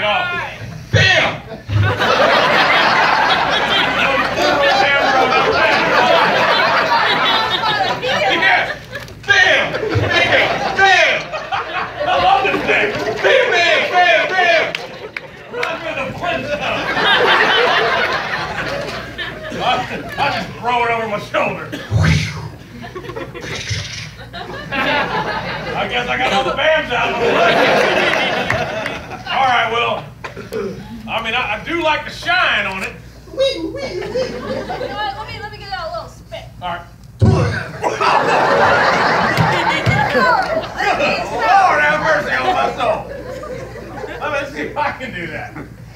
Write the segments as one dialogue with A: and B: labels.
A: off. Bam! Yes! Bam! Bam! Bam! I love this thing! Bam! Bam! Bam! Bam! I'm gonna punch up. I'll just throw it over my shoulder. I guess I got all the bams out of the way. All right, well, I mean, I do like the shine on it.
B: You know what? Let me get out a little spit.
A: All right. Lord have mercy on my soul. Let's see if I can do that.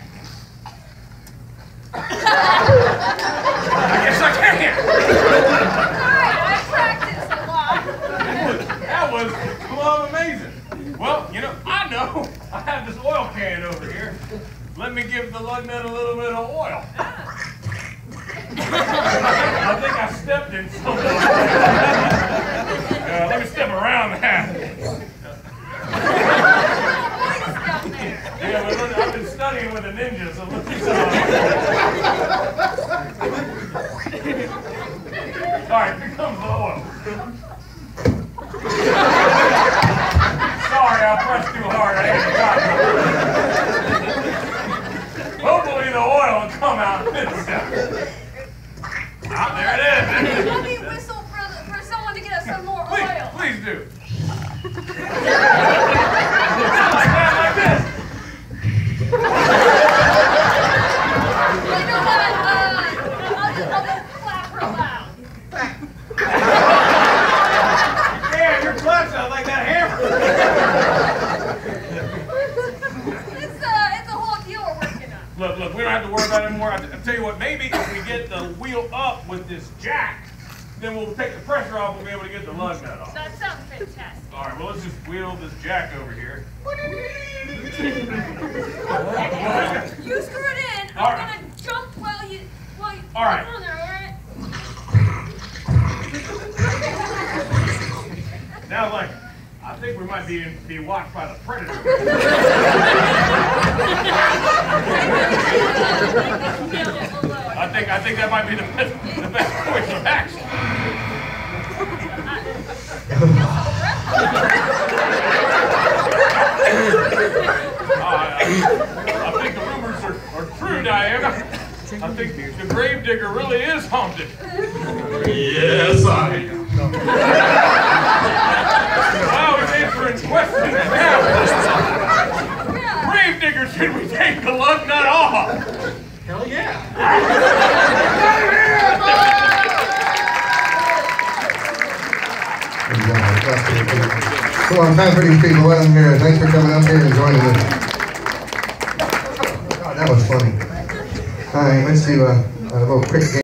A: I guess I can.
B: Alright, I practiced a lot.
A: That was amazing. Well, you know, I know I have this oil can over here. Let me give the lug nut a little bit of oil. I think I stepped in something. Let me step around that. Yeah, but look, I've been studying with a ninja, so look at all right, here comes the oil. Sorry, I pressed too hard. I hit the top. Hopefully the oil will come out in this step. Ah, there it is.
B: Let me whistle for someone to get us some more oil.
A: Please do. Like this.
B: You know what? I'll just clap real loud.
A: Damn, your clap sounds like that hammer.
B: It's a whole deal we're working on.
A: Look, we don't have to worry about it anymore. I'll tell you what, maybe if we get the wheel up with this jack, then we'll take the pressure off, we'll be able to get the lug nut off.
B: That sounds fantastic.
A: All right, well, let's just wheel this jack over here.
B: You screw it in.
A: All
B: I'm
A: right.
B: gonna jump while you
A: All right.
B: on there, all right?
A: Now, like, I think we might be watched by the predator. I think that might be the best course of action. I think the rumors are true, Diana. I think the gravedigger really is haunted.
C: Yes, I am.
A: Wow, he's answering questions now. Gravedigger, should we take the lug nut off?
C: Hell yeah.
D: Come on, time for these people. Let them hear it. Thanks for coming up here and joining us. God, that was funny. All right, let's do a little quick game.